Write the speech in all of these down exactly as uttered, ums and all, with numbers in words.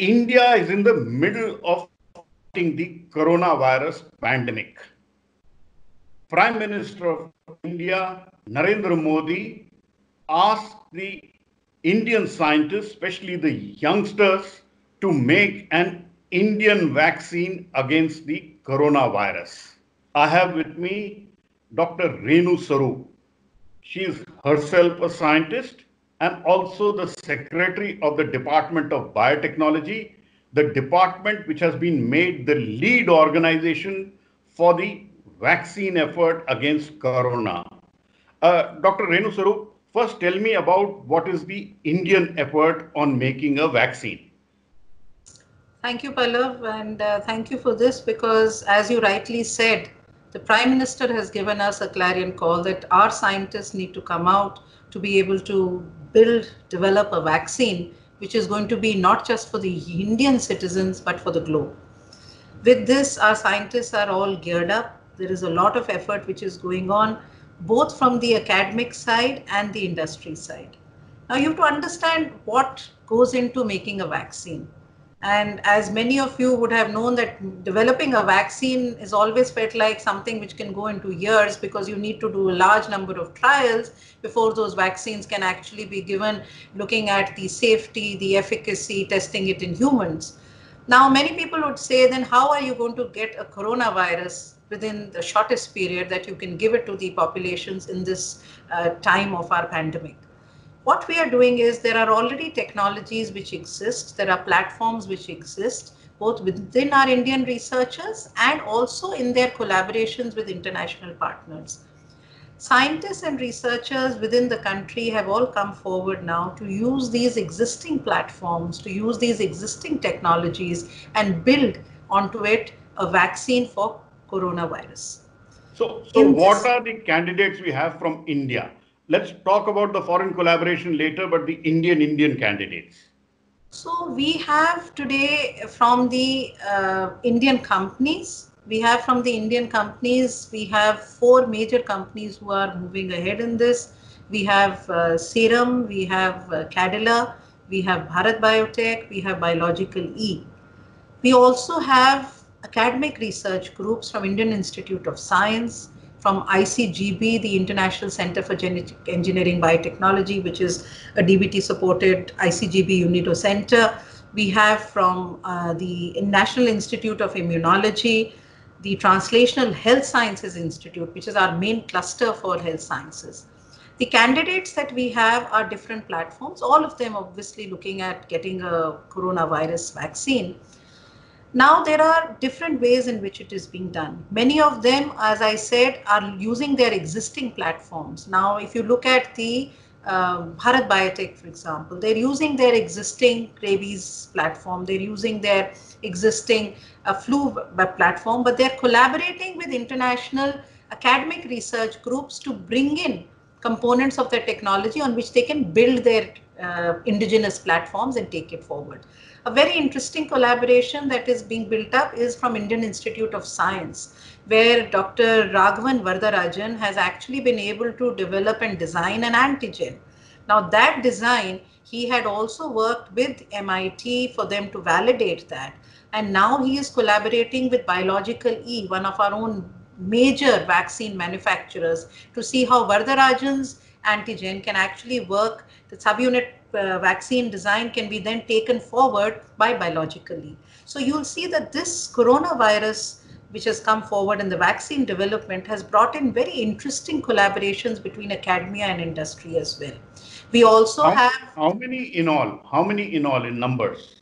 India is in the middle of fighting the coronavirus pandemic. Prime Minister of India, Narendra Modi, asked the Indian scientists, especially the youngsters, to make an Indian vaccine against the coronavirus. I have with me Doctor Renu Saru. She is herself a scientist and also the secretary of the Department of Biotechnology, the department which has been made the lead organization for the vaccine effort against corona. Uh, Doctor Renu Saru, first tell me about what is the Indian effort on making a vaccine. Thank you, Pallav, and uh, thank you for this because, as you rightly said, the Prime Minister has given us a clarion call that our scientists need to come out to be able to build, develop a vaccine which is going to be not just for the Indian citizens but for the globe. With this, our scientists are all geared up. There is a lot of effort which is going on, both from the academic side and the industry side. Now, you have to understand what goes into making a vaccine. And as many of you would have known that developing a vaccine is always felt like something which can go into years because you need to do a large number of trials before those vaccines can actually be given, looking at the safety, the efficacy, testing it in humans. Now, many people would say, then how are you going to get a coronavirus within the shortest period that you can give it to the populations in this uh, time of our pandemic? What we are doing is there are already technologies which exist, there are platforms which exist, both within our Indian researchers and also in their collaborations with international partners. Scientists and researchers within the country have all come forward now to use these existing platforms, to use these existing technologies and build onto it a vaccine for coronavirus. So, so In what this, are the candidates we have from India? Let's talk about the foreign collaboration later, but the Indian Indian candidates. so we have today from the uh, Indian companies, we have from the Indian companies, we have four major companies who are moving ahead in this. We have uh, Serum, we have uh, Cadila, we have Bharat Biotech, we have Biological E. We also have academic research groups from Indian Institute of Science, from I C G B, the International Center for Genetic Engineering Biotechnology, which is a D B T supported I C G B UNIDO center. We have from uh, the National Institute of Immunology, the Translational Health Sciences Institute, which is our main cluster for health sciences. The candidates that we have are different platforms, all of them obviously looking at getting a coronavirus vaccine. Now there are different ways in which it is being done. Many of them, as I said, are using their existing platforms. Now, if you look at the uh, Bharat Biotech, for example, they're using their existing rabies platform, they're using their existing uh, flu platform, but they're collaborating with international academic research groups to bring in components of their technology on which they can build their uh, indigenous platforms and take it forward. A very interesting collaboration that is being built up is from Indian Institute of Science, where Doctor Raghavan Vardarajan has actually been able to develop and design an antigen. Now that design, he had also worked with M I T for them to validate that. And now he is collaborating with Biological E, one of our own major vaccine manufacturers, to see how Vardarajan's antigen can actually work. The subunit uh, vaccine design can be then taken forward by Biological E. So you'll see that this coronavirus, which has come forward in the vaccine development, has brought in very interesting collaborations between academia and industry as well. We also How, have how many in all? How many in all in numbers?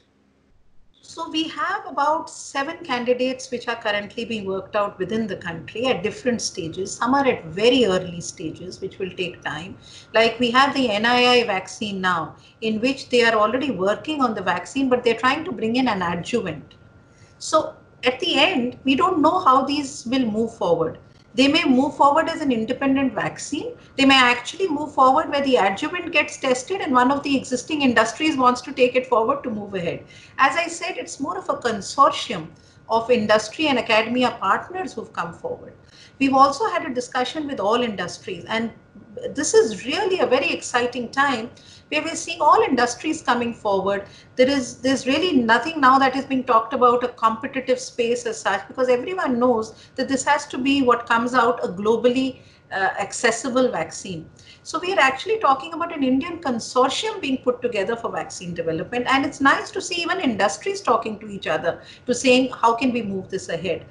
So we have about seven candidates which are currently being worked out within the country at different stages. Some are at very early stages, which will take time. Like we have the N I I vaccine now, in which they are already working on the vaccine, but they're trying to bring in an adjuvant. So at the end, we don't know how these will move forward. They may move forward as an independent vaccine. They may actually move forward where the adjuvant gets tested and one of the existing industries wants to take it forward to move ahead. As I said, it's more of a consortium of industry and academia partners who've come forward. We've also had a discussion with all industries, and this is really a very exciting time where we're seeing all industries coming forward. There is there's really nothing now that is being talked about a competitive space as such, because everyone knows that this has to be what comes out a globally uh, accessible vaccine. So we are actually talking about an Indian consortium being put together for vaccine development, and it's nice to see even industries talking to each other to saying how can we move this ahead.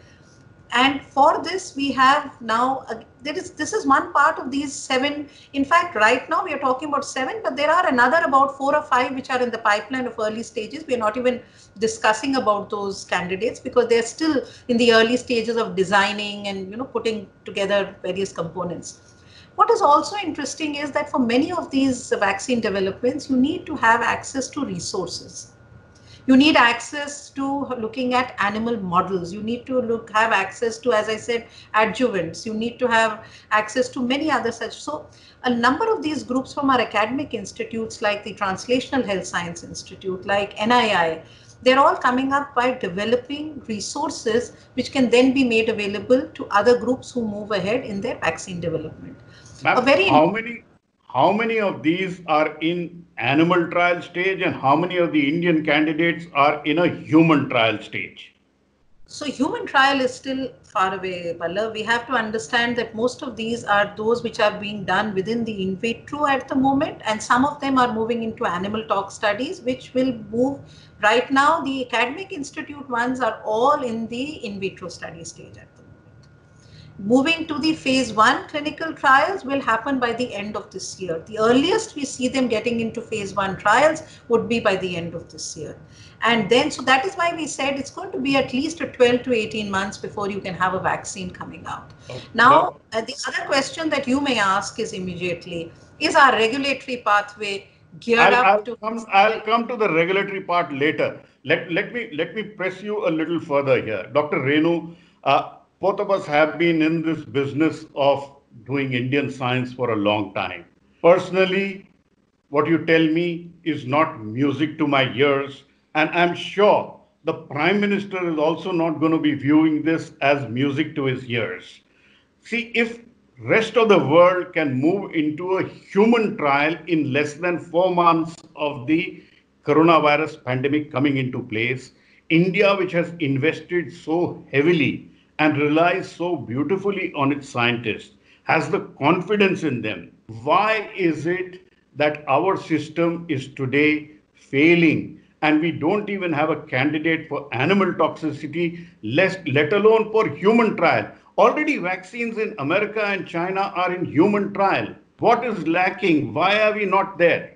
And for this we have now uh, there is this is one part of these seven. In fact, right now we are talking about seven, but there are another about four or five which are in the pipeline of early stages. We are not even discussing about those candidates because they're still in the early stages of designing and, you know, putting together various components. What is also interesting is that for many of these vaccine developments, you need to have access to resources. You need access to looking at animal models. You need to look have access to, as I said, adjuvants. You need to have access to many other such. So a number of these groups from our academic institutes like the Translational Health Science Institute, like N I I, they're all coming up by developing resources which can then be made available to other groups who move ahead in their vaccine development. A Ma'am, very how many how many of these are in animal trial stage and how many of the Indian candidates are in a human trial stage? So human trial is still far away, Pallav. We have to understand that most of these are those which are being done within the in vitro at the moment, and some of them are moving into animal tox studies, which will move. Right now, the academic institute ones are all in the in vitro study stage at the moment. Moving to the phase one clinical trials will happen by the end of this year. The earliest we see them getting into phase one trials would be by the end of this year. And then, so that is why we said it's going to be at least a twelve to eighteen months before you can have a vaccine coming out. Okay. Now, Doc- uh, the other question that you may ask is immediately, is our regulatory pathway geared I'll up I'll to come I'll come to the regulatory part later. Let let me let me press you a little further here. Doctor Renu, uh, both of us have been in this business of doing Indian science for a long time. Personally, what you tell me is not music to my ears, and I'm sure the Prime Minister is also not going to be viewing this as music to his ears. See, if rest of the world can move into a human trial in less than four months of the coronavirus pandemic coming into place, India, which has invested so heavily and relies so beautifully on its scientists, has the confidence in them. Why is it that our system is today failing and we don't even have a candidate for animal toxicity, let, let alone for human trial? Already vaccines in America and China are in human trial. What is lacking? Why are we not there?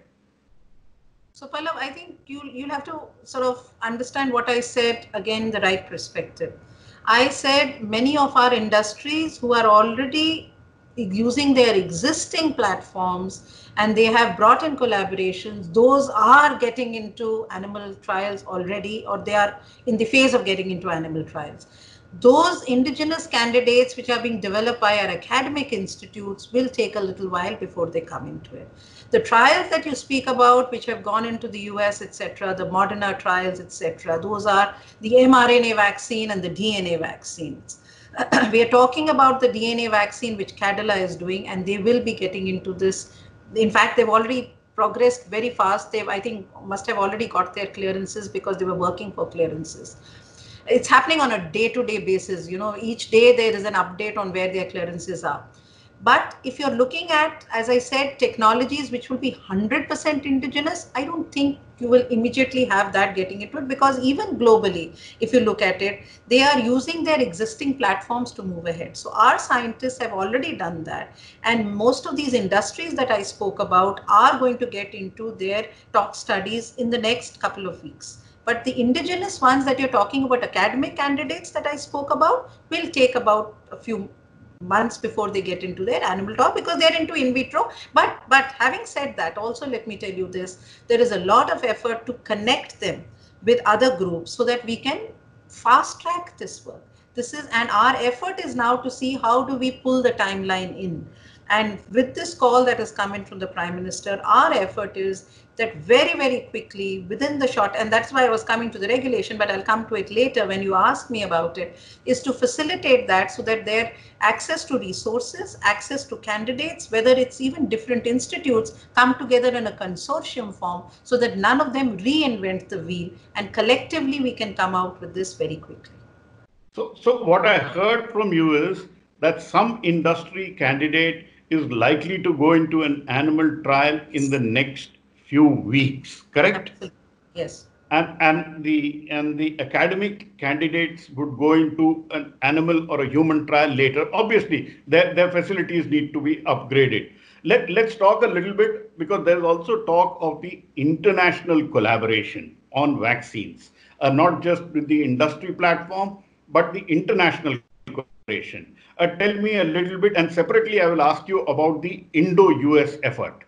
So, Pallav, I think you you'll have to sort of understand what I said again, the right perspective. I said many of our industries who are already using their existing platforms and they have brought in collaborations, those are getting into animal trials already, or they are in the phase of getting into animal trials. Those indigenous candidates which are being developed by our academic institutes will take a little while before they come into it. The trials that you speak about, which have gone into the U S, et cetera, the Moderna trials, et cetera, those are the mRNA vaccine and the D N A vaccines. We are talking about the D N A vaccine which Cadila is doing, and they will be getting into this. In fact, they've already progressed very fast. They've, I think, must have already got their clearances because they were working for clearances. It's happening on a day-to-day basis. You know, each day there is an update on where their clearances are. But if you're looking at, as I said, technologies which will be one hundred percent indigenous, I don't think you will immediately have that getting into it, because even globally, if you look at it, they are using their existing platforms to move ahead. So our scientists have already done that. And most of these industries that I spoke about are going to get into their tox studies in the next couple of weeks. But the indigenous ones that you're talking about, academic candidates that I spoke about, will take about a few months before they get into their animal talk, because they're into in vitro. But but having said that, also let me tell you this, there is a lot of effort to connect them with other groups so that we can fast track this work. This is, and our effort is now to see how do we pull the timeline in. And with this call that has come in from the Prime Minister, our effort is that very, very quickly within the short, and that's why I was coming to the regulation, but I'll come to it later when you ask me about it, is to facilitate that so that their access to resources, access to candidates, whether it's even different institutes, come together in a consortium form so that none of them reinvent the wheel, and collectively we can come out with this very quickly. So, so what I heard from you is that some industry candidate is likely to go into an animal trial in the next few weeks, correct? Absolutely. Yes. And, and the and the academic candidates would go into an animal or a human trial later. Obviously, their, their facilities need to be upgraded. Let, let's talk a little bit, because there's also talk of the international collaboration on vaccines, uh, not just with the industry platform, but the international collaboration. Uh, tell me a little bit, and separately I will ask you about the Indo-U S effort.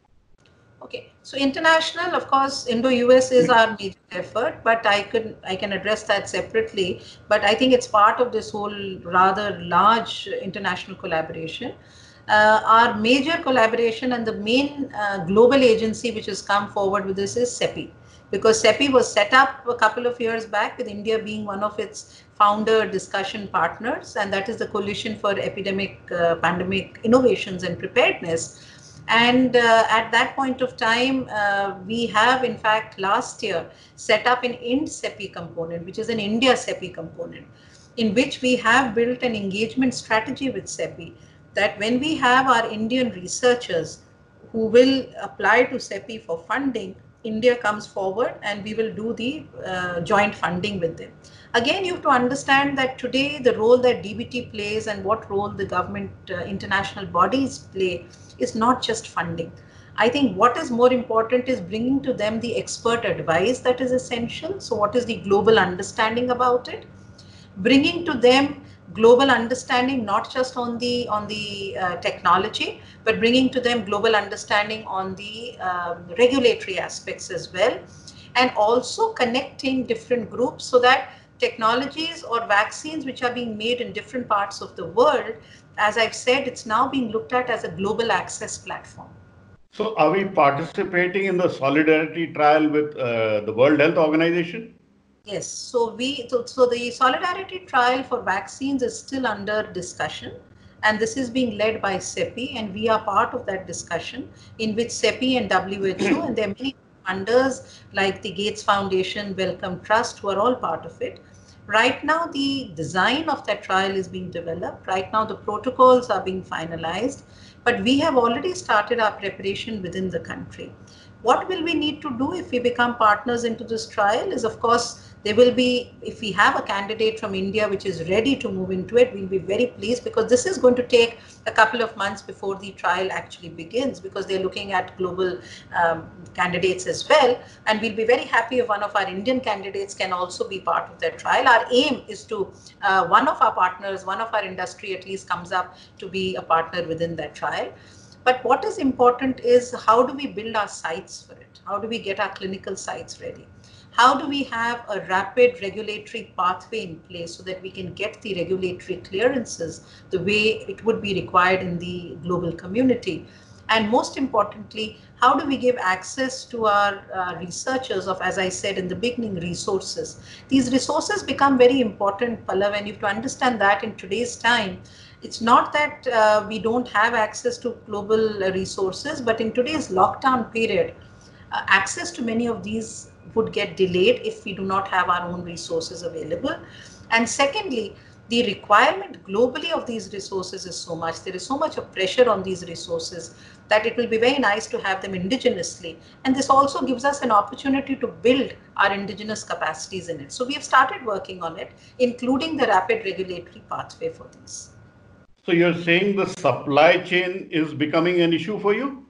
Okay, so international, of course, Indo-U S is our major effort, but I could I can address that separately. But I think it's part of this whole rather large international collaboration. Uh, our major collaboration and the main uh, global agency which has come forward with this is CEPI, because CEPI was set up a couple of years back with India being one of its founder discussion partners, and that is the Coalition for Epidemic uh, Pandemic Innovations and Preparedness. And uh, at that point of time, uh, we have in fact last year set up an IND-CEPI component, which is an India CEPI component, in which we have built an engagement strategy with CEPI, that when we have our Indian researchers who will apply to CEPI for funding, India comes forward and we will do the uh, joint funding with them. Again, you have to understand that today the role that D B T plays and what role the government uh, international bodies play is not just funding. I think what is more important is bringing to them the expert advice that is essential. So what is the global understanding about it? Bringing to them global understanding, not just on the on the uh, technology, but bringing to them global understanding on the um, regulatory aspects as well, and also connecting different groups so that technologies or vaccines which are being made in different parts of the world, as I've said, it's now being looked at as a global access platform. So, are we participating in the solidarity trial with uh, the World Health Organization? Yes, so we so, so the solidarity trial for vaccines is still under discussion, and this is being led by CEPI, and we are part of that discussion in which CEPI and W H O and there are many funders like the Gates Foundation, Wellcome Trust, who are all part of it. Right now, the design of that trial is being developed. Right now, the protocols are being finalized, but we have already started our preparation within the country. What will we need to do if we become partners into this trial is, of course, there will be, if we have a candidate from India which is ready to move into it, we'll be very pleased, because this is going to take a couple of months before the trial actually begins, because they're looking at global um, candidates as well. And we'll be very happy if one of our Indian candidates can also be part of that trial. Our aim is to, uh, one of our partners, one of our industry at least comes up to be a partner within that trial. But what is important is how do we build our sites for it? How do we get our clinical sites ready? How do we have a rapid regulatory pathway in place so that we can get the regulatory clearances the way it would be required in the global community? And most importantly, how do we give access to our uh, researchers of, as I said in the beginning, resources? These resources become very important, Pallav, and you have to understand that in today's time, it's not that uh, we don't have access to global resources, but in today's lockdown period, uh, access to many of these would get delayed if we do not have our own resources available. And secondly, the requirement globally of these resources is so much, there is so much of pressure on these resources that it will be very nice to have them indigenously. And this also gives us an opportunity to build our indigenous capacities in it. So we have started working on it, including the rapid regulatory pathway for these. So, you're saying the supply chain is becoming an issue for you?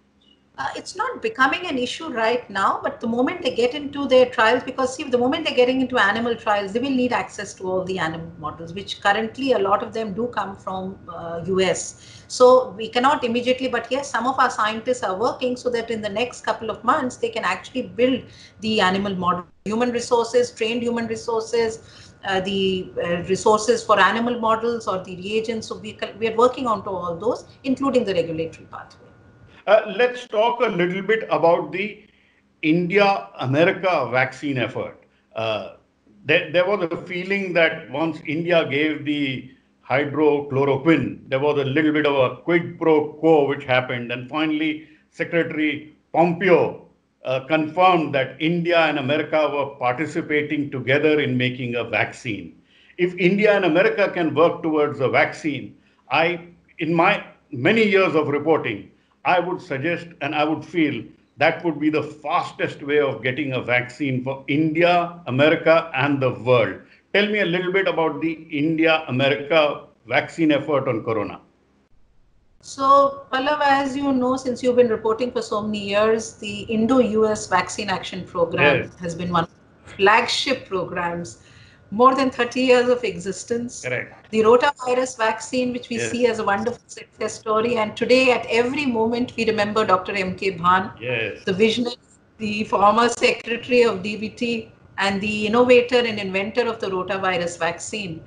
Uh, it's not becoming an issue right now, but the moment they get into their trials, because see, the moment they're getting into animal trials, they will need access to all the animal models, which currently a lot of them do come from uh, U S. So we cannot immediately, but yes, some of our scientists are working so that in the next couple of months, they can actually build the animal model, human resources, trained human resources, uh, the uh, resources for animal models or the reagents. So we, we are working on to all those, including the regulatory pathway. Uh, let's talk a little bit about the India-America vaccine effort. Uh, there, there was a feeling that once India gave the hydrochloroquine, there was a little bit of a quid pro quo which happened, and finally Secretary Pompeo uh, confirmed that India and America were participating together in making a vaccine. If India and America can work towards a vaccine, I, in my many years of reporting, I would suggest and I would feel that would be the fastest way of getting a vaccine for India, America, and the world. Tell me a little bit about the India-America vaccine effort on corona. So, Pallav, as you know, since you've been reporting for so many years, the Indo-U S Vaccine Action Program Yes. has been one of the flagship programs, more than thirty years of existence. Correct. The rotavirus vaccine, which we Yes. see as a wonderful success story, and today at every moment we remember Doctor M K Bhan, Yes. the visionary, the former secretary of D B T, and the innovator and inventor of the rotavirus vaccine.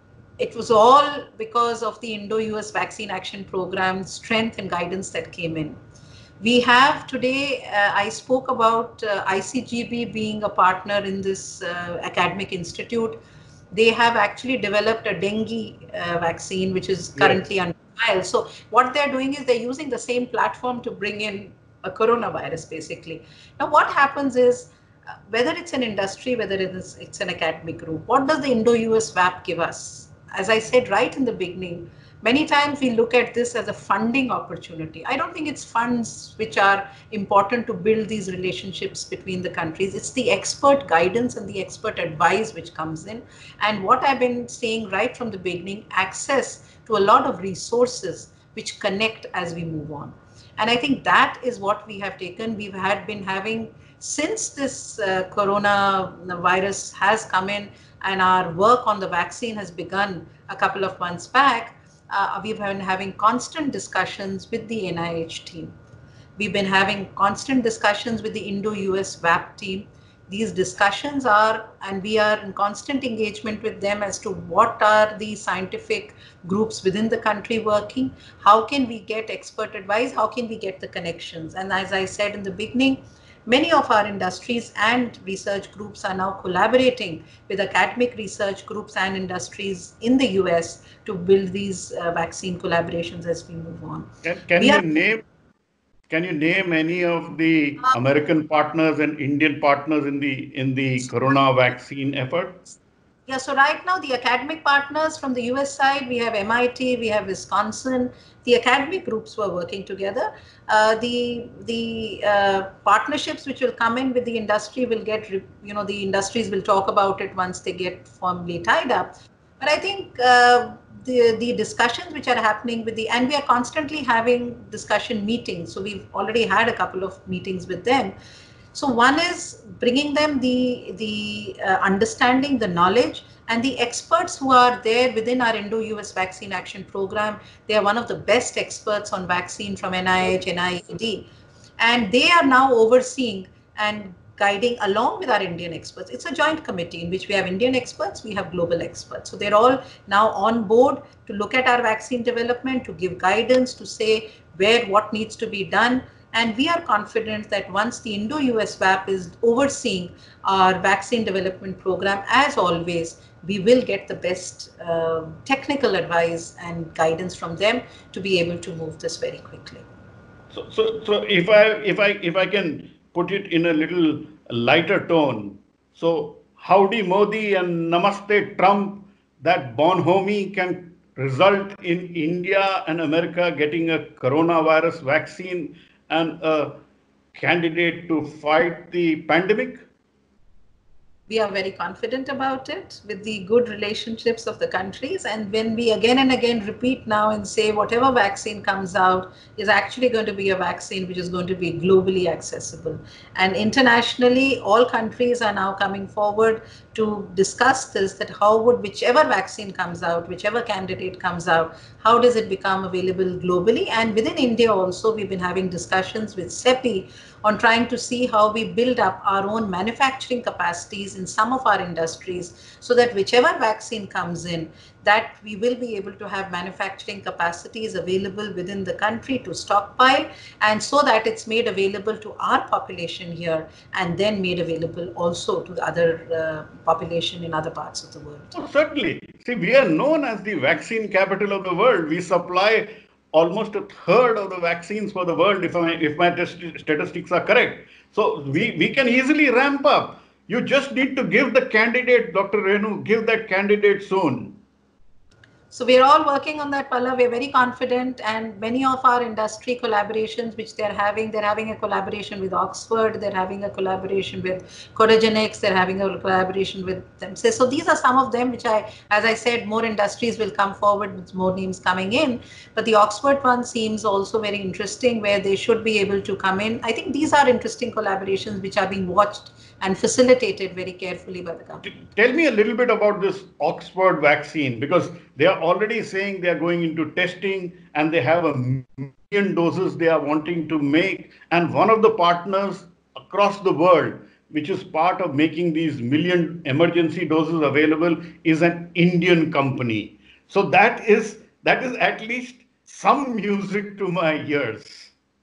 It was all because of the Indo-U S Vaccine Action Program strength and guidance that came in. We have today, uh, I spoke about uh, I C G B being a partner in this uh, academic institute. They have actually developed a dengue uh, vaccine, which is currently Yes. under trial. So what they're doing is they're using the same platform to bring in a coronavirus, basically. Now, what happens is, uh, whether it's an industry, whether it is, it's an academic group, what does the Indo-U S V A P give us? As I said right in the beginning, many times we look at this as a funding opportunity. I don't think it's funds which are important to build these relationships between the countries. It's the expert guidance and the expert advice which comes in. And what I've been saying right from the beginning, access to a lot of resources which connect as we move on. And I think that is what we have taken. We've had been having, since this uh, coronavirus has come in, and our work on the vaccine has begun a couple of months back, uh, we've been having constant discussions with the N I H team. We've been having constant discussions with the Indo-U S V A P team. These discussions are, and we are in constant engagement with them as to what are the scientific groups within the country working, how can we get expert advice, how can we get the connections. And as I said in the beginning, many of our industries and research groups are now collaborating with academic research groups and industries in the U S to build these uh, vaccine collaborations as we move on. Can, can We you are name Can you name any of the American partners and Indian partners in the in the corona vaccine effort? Yeah, so right now the academic partners from the U S side, we have M I T, we have Wisconsin. The academic groups were working together. Uh, the the uh, partnerships which will come in with the industry will get, you know, the industries will talk about it once they get formally tied up. But I think uh, the the discussions which are happening with the, and we are constantly having discussion meetings. So we've already had a couple of meetings with them. So one is bringing them the the uh, understanding, the knowledge, and the experts who are there within our Indo-U S Vaccine Action Program. They are one of the best experts on vaccine from N I H, N I A D, and they are now overseeing and guiding along with our Indian experts. It's a joint committee in which we have Indian experts, we have global experts. So they're all now on board to look at our vaccine development, to give guidance, to say where what needs to be done. And we are confident that once the Indo-U S V A P is overseeing our vaccine development program, as always, we will get the best uh, technical advice and guidance from them to be able to move this very quickly. So, so, so if I if I if I can put it in a little lighter tone, so howdy Modi and Namaste Trump, that bonhomie can result in India and America getting a coronavirus vaccine and a candidate to fight the pandemic? We are very confident about it with the good relationships of the countries. And when we again and again repeat now and say whatever vaccine comes out is actually going to be a vaccine which is going to be globally accessible. And internationally, all countries are now coming forward to discuss this, that how would whichever vaccine comes out, whichever candidate comes out, how does it become available globally? And within India also, we've been having discussions with CEPI on trying to see how we build up our own manufacturing capacities in some of our industries, so that whichever vaccine comes in, that we will be able to have manufacturing capacities available within the country to stockpile, and so that it's made available to our population here and then made available also to the other uh, population in other parts of the world. Oh, certainly. See, we are known as the vaccine capital of the world. We supply almost a third of the vaccines for the world, if my, if my statistics are correct. So we, we can easily ramp up. You just need to give the candidate, Doctor Renu, give that candidate soon. So we're all working on that, Pallav. We're very confident, and many of our industry collaborations which they're having, they're having a collaboration with Oxford, they're having a collaboration with Codagenix, they're having a collaboration with them. So, so these are some of them which I, as I said, more industries will come forward with more names coming in. But the Oxford one seems also very interesting, where they should be able to come in. I think these are interesting collaborations which are being watched and facilitated very carefully by the government. Tell me a little bit about this Oxford vaccine, because they are already saying they are going into testing and they have a million doses they are wanting to make. And one of the partners across the world, which is part of making these million emergency doses available, is an Indian company. So that is, that is at least some music to my ears.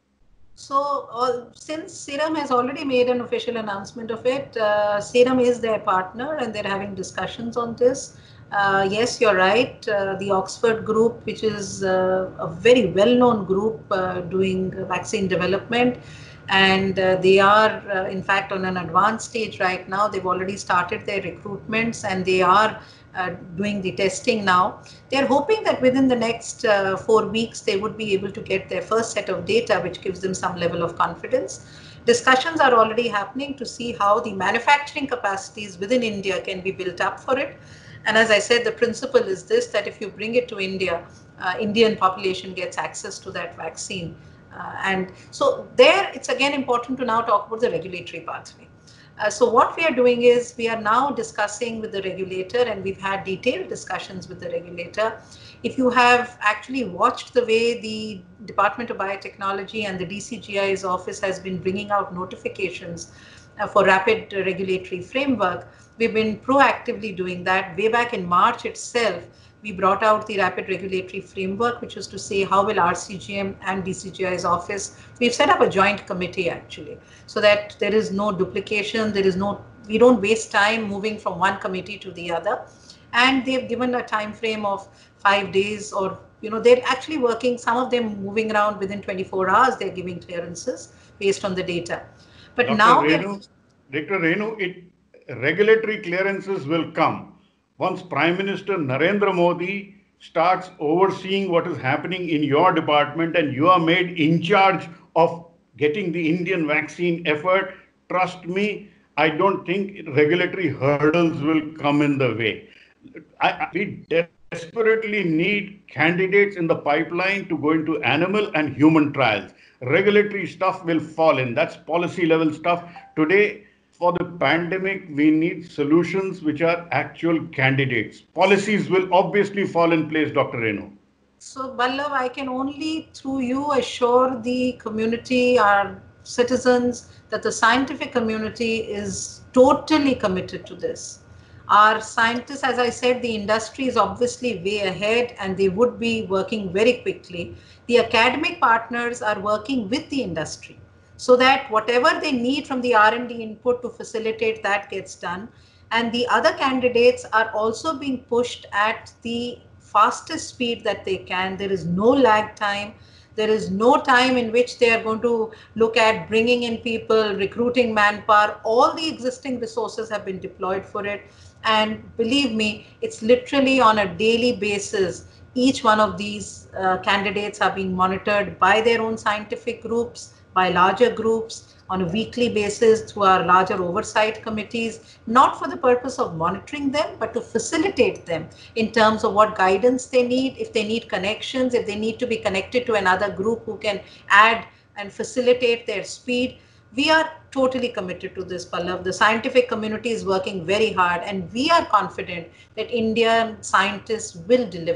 So, uh, since Serum has already made an official announcement of it, uh, Serum is their partner and they're having discussions on this. Uh, yes, you're right. Uh, the Oxford group, which is uh, a very well-known group uh, doing vaccine development, and uh, they are, uh, in fact, on an advanced stage right now. They've already started their recruitments and they are uh, doing the testing now. They're hoping that within the next uh, four weeks, they would be able to get their first set of data, which gives them some level of confidence. Discussions are already happening to see how the manufacturing capacities within India can be built up for it. And as I said, the principle is this, that if you bring it to India, uh, Indian population gets access to that vaccine. Uh, and so there, it's again important to now talk about the regulatory pathway. Uh, so what we are doing is we are now discussing with the regulator, and we've had detailed discussions with the regulator. If you have actually watched the way the Department of Biotechnology and the D C G I's office has been bringing out notifications uh, for rapid regulatory framework, we've been proactively doing that. Way back in March itself, we brought out the rapid regulatory framework, which is to say how will R C G M and D C G I's office, we've set up a joint committee actually, so that there is no duplication, there is no, we don't waste time moving from one committee to the other. And they've given a time frame of five days, or, you know, they're actually working, some of them moving around within twenty-four hours, they're giving clearances based on the data. But Doctor now Renu, Doctor Renu, it, regulatory clearances will come once Prime Minister Narendra Modi starts overseeing what is happening in your department and you are made in charge of getting the Indian vaccine effort. Trust me, I don't think regulatory hurdles will come in the way. I, I, we desperately need candidates in the pipeline to go into animal and human trials. Regulatory stuff will fall in. That's policy level stuff. Today, for the pandemic, we need solutions which are actual candidates. Policies will obviously fall in place, Doctor Renu. So, Ballav, I can only through you assure the community, our citizens, that the scientific community is totally committed to this. Our scientists, as I said, the industry is obviously way ahead and they would be working very quickly. The academic partners are working with the industry so that whatever they need from the R and D input to facilitate that gets done. And the other candidates are also being pushed at the fastest speed that they can. There is no lag time. There is no time in which they are going to look at bringing in people, recruiting manpower. All the existing resources have been deployed for it. And believe me, it's literally on a daily basis. Each one of these uh, candidates are being monitored by their own scientific groups, by larger groups, on a weekly basis through our larger oversight committees, not for the purpose of monitoring them, but to facilitate them in terms of what guidance they need, if they need connections, if they need to be connected to another group who can add and facilitate their speed. We are totally committed to this, Pallav. The scientific community is working very hard, and we are confident that Indian scientists will deliver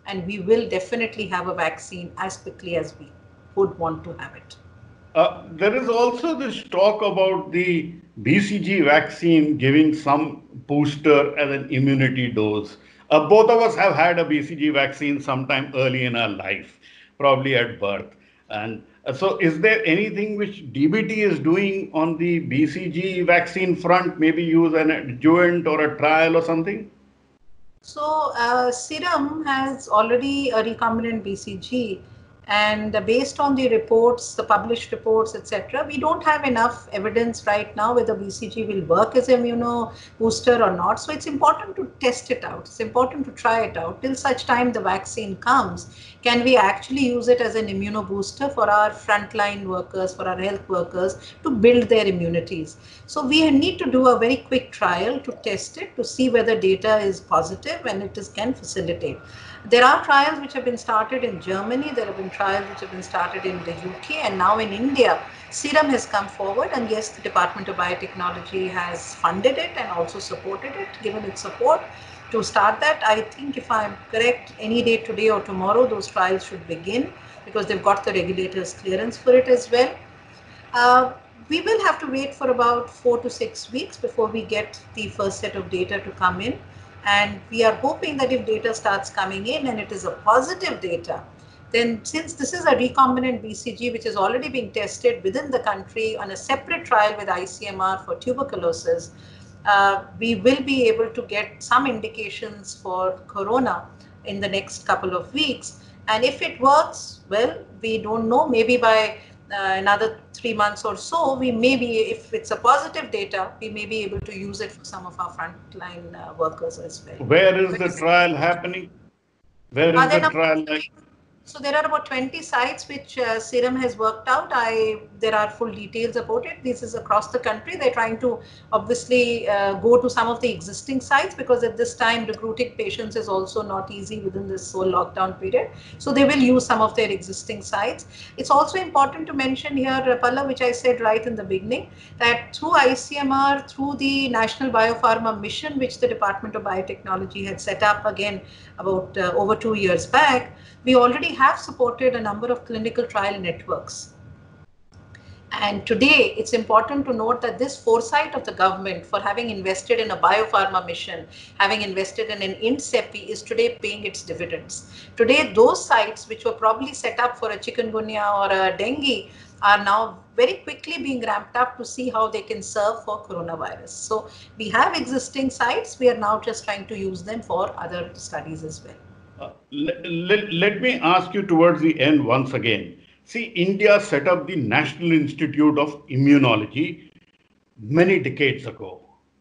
and we will definitely have a vaccine as quickly as we would want to have it. Uh, there is also this talk about the B C G vaccine giving some booster as an immunity dose. Uh, both of us have had a B C G vaccine sometime early in our life, probably at birth. And uh, so, is there anything which D B T is doing on the B C G vaccine front? Maybe use an adjuvant or a trial or something? So, uh, Serum has already a recombinant B C G, and uh, based on the reports, the published reports, et cetera, we don't have enough evidence right now whether B C G will work as immuno booster or not. So, it's important to test it out. It's important to try it out till such time the vaccine comes. Can we actually use it as an immuno booster for our frontline workers, for our health workers to build their immunities? So we need to do a very quick trial to test it to see whether data is positive and it is can facilitate. There are trials which have been started in Germany, there have been trials which have been started in the U K, and now in India. Serum has come forward, and yes, the Department of Biotechnology has funded it and also supported it, given its support to start that. I think if I'm correct, any day today or tomorrow, those trials should begin because they've got the regulators' clearance for it as well. Uh, we will have to wait for about four to six weeks before we get the first set of data to come in. And we are hoping that if data starts coming in and it is a positive data, then since this is a recombinant B C G which is already being tested within the country on a separate trial with I C M R for tuberculosis, uh, we will be able to get some indications for corona in the next couple of weeks. And if it works, well, we don't know, maybe by uh, another three months or so, we may be, if it's a positive data, we may be able to use it for some of our frontline uh, workers as well. Where is the trial happening? Where Are is there the now trial like? So there are about twenty sites which uh, Serum has worked out. I there are full details about it. This is across the country. They're trying to obviously uh, go to some of the existing sites because at this time recruiting patients is also not easy within this whole lockdown period. So they will use some of their existing sites. It's also important to mention here, Palla, which I said right in the beginning, that through I C M R, through the National Biopharma Mission, which the Department of Biotechnology had set up again about uh, over two years back, we already have supported a number of clinical trial networks. And today, it's important to note that this foresight of the government for having invested in a biopharma mission, having invested in an INSEPI, is today paying its dividends. Today, those sites which were probably set up for a chikungunya or a dengue are now very quickly being ramped up to see how they can serve for coronavirus. So we have existing sites. We are now just trying to use them for other studies as well. Uh, let, let, let me ask you towards the end once again. See, India set up the National Institute of Immunology many decades ago.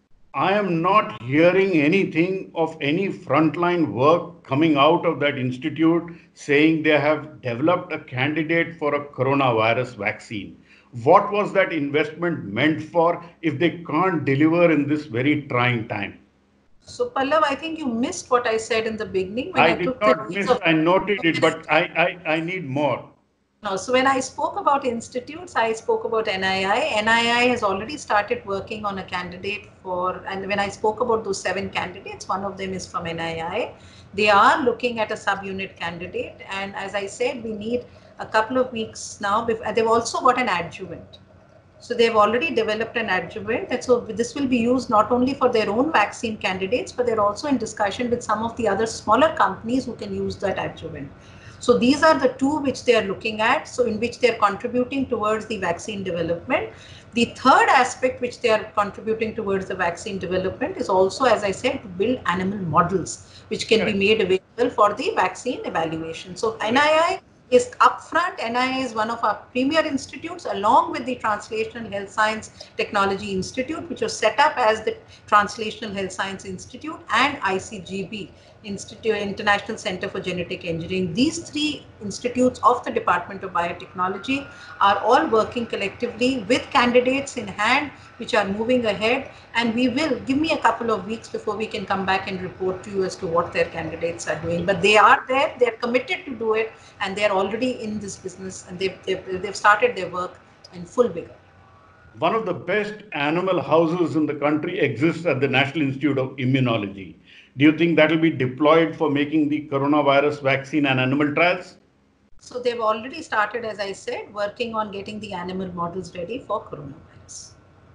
I am not hearing anything of any frontline work coming out of that institute saying they have developed a candidate for a coronavirus vaccine. What was that investment meant for if they can't deliver in this very trying time? So Pallav, I think you missed what I said in the beginning when I I did took the not leads miss, of. I noted it, but I, I, I need more. No, so when I spoke about institutes, I spoke about N I I. N I I has already started working on a candidate for, and when I spoke about those seven candidates, one of them is from N I I. They are looking at a subunit candidate, and as I said, we need a couple of weeks now. Before, they've also got an adjuvant. So they've already developed an adjuvant, and so this will be used not only for their own vaccine candidates, but they're also in discussion with some of the other smaller companies who can use that adjuvant. So these are the two which they are looking at, so in which they are contributing towards the vaccine development. The third aspect which they are contributing towards the vaccine development is also, as I said, to build animal models which can be Correct. made available for the vaccine evaluation. So N I I is upfront. N I I is one of our premier institutes along with the Translational Health Science Technology Institute, which was set up as the Translational Health Science Institute, and I C G B, Institute, International Center for Genetic Engineering. These three institutes of the Department of Biotechnology are all working collectively with candidates in hand, which are moving ahead. And we will, give me a couple of weeks before we can come back and report to you as to what their candidates are doing. But they are there, they're committed to do it, and they're already in this business, and they've, they've, they've started their work in full vigor. one of the best animal houses in the country exists at the National Institute of Immunology. Do you think that will be deployed for making the coronavirus vaccine and animal trials? So they've already started, as I said, working on getting the animal models ready for coronavirus.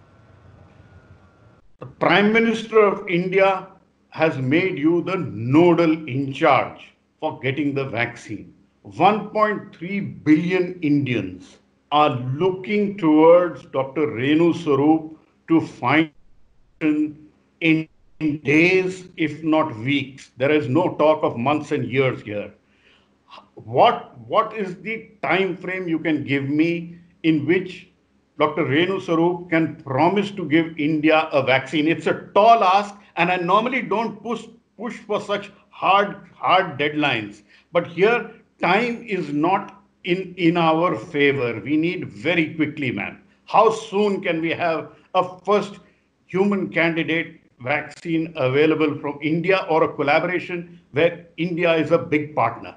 The Prime Minister of India has made you the nodal in charge for getting the vaccine. one point three billion Indians are looking towards Doctor Renu Swarup to find in days, if not weeks. There is no talk of months and years here. What, what is the time frame you can give me in which Doctor Renu Swarup can promise to give India a vaccine? It's a tall ask, and I normally don't push, push for such hard, hard deadlines. But here, time is not in, in our favor. We need very quickly, man. How soon can we have a first human candidate vaccine available from India, or a collaboration where India is a big partner?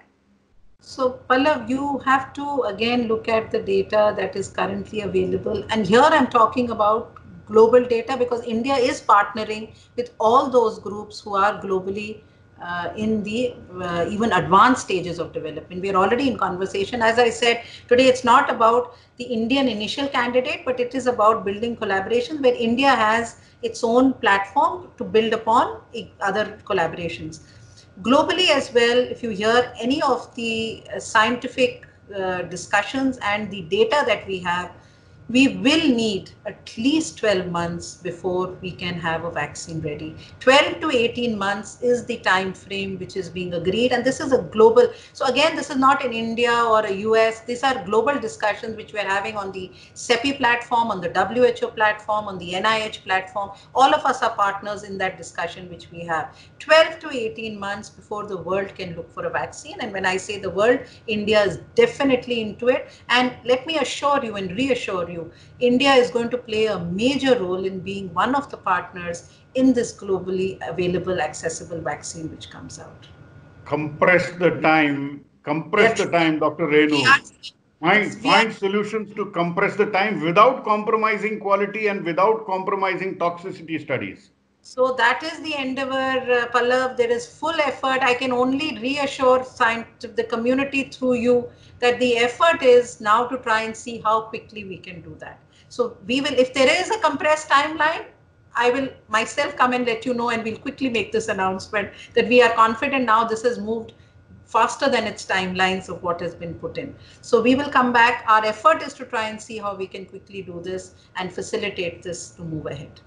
So Pallav, you have to again look at the data that is currently available. And here I'm talking about global data, because India is partnering with all those groups who are globally uh, in the uh, even advanced stages of development. We are already in conversation. As I said, today it's not about the Indian initial candidate, but it is about building collaborations where India has its own platform to build upon other collaborations. Globally as well, if you hear any of the uh, scientific uh, discussions and the data that we have, we will need at least twelve months before we can have a vaccine ready. twelve to eighteen months is the time frame which is being agreed, and this is a global. So again, this is not in India or a U S. These are global discussions which we're having on the CEPI platform, on the W H O platform, on the N I H platform. All of us are partners in that discussion which we have. twelve to eighteen months before the world can look for a vaccine. And when I say the world, India is definitely into it. And let me assure you and reassure you, India is going to play a major role in being one of the partners in this globally available, accessible vaccine which comes out. Compress the time, compress Yes. the time, Doctor Renu. Find, find solutions to compress the time without compromising quality and without compromising toxicity studies. So that is the endeavor, uh, Pallav. There is full effort. I can only reassure the community through you that the effort is now to try and see how quickly we can do that. So we will, if there is a compressed timeline, I will myself come and let you know, and we'll quickly make this announcement that we are confident now this has moved faster than its timelines of what has been put in. So we will come back. Our effort is to try and see how we can quickly do this and facilitate this to move ahead.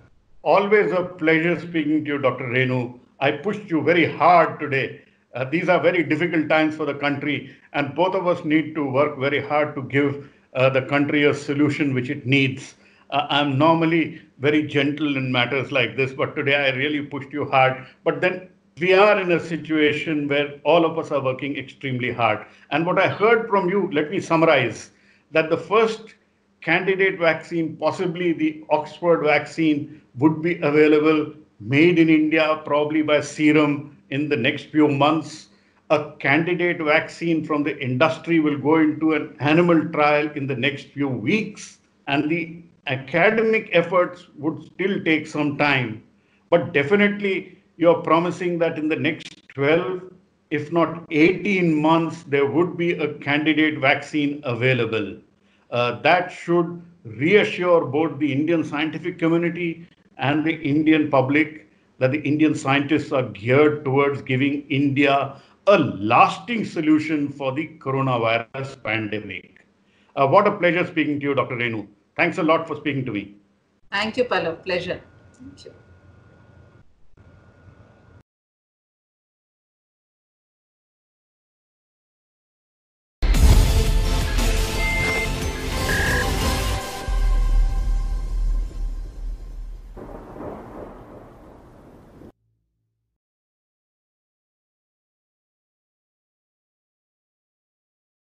Always a pleasure speaking to you, Doctor Renu. I pushed you very hard today. Uh, these are very difficult times for the country, and both of us need to work very hard to give uh, the country a solution which it needs. Uh, I'm normally very gentle in matters like this, but today I really pushed you hard. But then we are in a situation where all of us are working extremely hard. And what I heard from you, let me summarize, that the first candidate vaccine, possibly the Oxford vaccine, would be available, made in India, probably by Serum in the next few months. A candidate vaccine from the industry will go into an animal trial in the next few weeks, and the academic efforts would still take some time. But definitely, you're promising that in the next twelve, if not eighteen months, there would be a candidate vaccine available. Uh, that should reassure both the Indian scientific community and the Indian public that the Indian scientists are geared towards giving India a lasting solution for the coronavirus pandemic. Uh, what a pleasure speaking to you, Doctor Renu. Thanks a lot for speaking to me. Thank you, Pallav. Pleasure. Thank you.